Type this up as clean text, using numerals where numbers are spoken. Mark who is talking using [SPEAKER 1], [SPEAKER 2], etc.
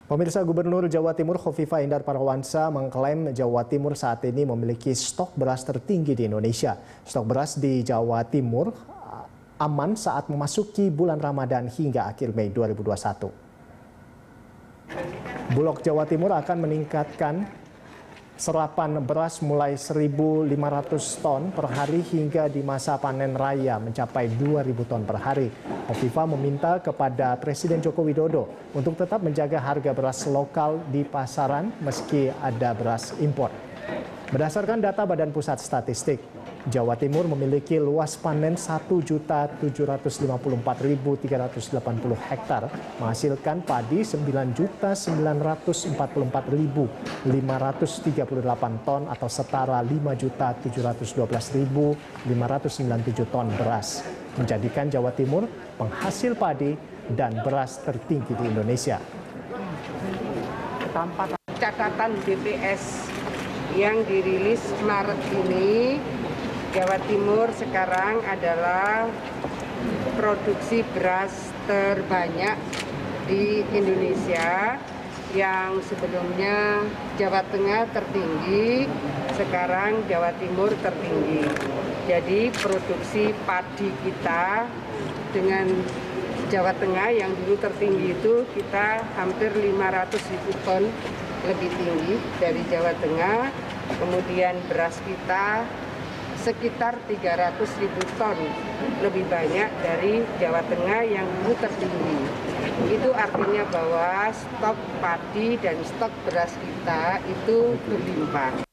[SPEAKER 1] Pemirsa, Gubernur Jawa Timur Khofifah Indar Parawansa mengklaim Jawa Timur saat ini memiliki stok beras tertinggi di Indonesia. Stok beras di Jawa Timur aman saat memasuki bulan Ramadan hingga akhir Mei 2021. Bulog Jawa Timur akan meningkatkan serapan beras mulai 1.500 ton per hari hingga di masa panen raya mencapai 2.000 ton per hari. Khofifah meminta kepada Presiden Joko Widodo untuk tetap menjaga harga beras lokal di pasaran meski ada beras impor. Berdasarkan data Badan Pusat Statistik, Jawa Timur memiliki luas panen 1.754.380 hektar, menghasilkan padi 9.944.538 ton atau setara 5.712.597 ton beras, menjadikan Jawa Timur penghasil padi dan beras tertinggi di Indonesia.
[SPEAKER 2] Catatan BPS yang dirilis Maret ini, Jawa Timur sekarang adalah produksi beras terbanyak di Indonesia, yang sebelumnya Jawa Tengah tertinggi, sekarang Jawa Timur tertinggi. Jadi produksi padi kita dengan Jawa Tengah yang dulu tertinggi itu kita hampir 500.000 ton lebih tinggi dari Jawa Tengah. Kemudian beras kita sekitar 300.000 ton lebih banyak dari Jawa Tengah yang dulu tertinggi. Itu artinya bahwa stok padi dan stok beras kita itu berlimpah.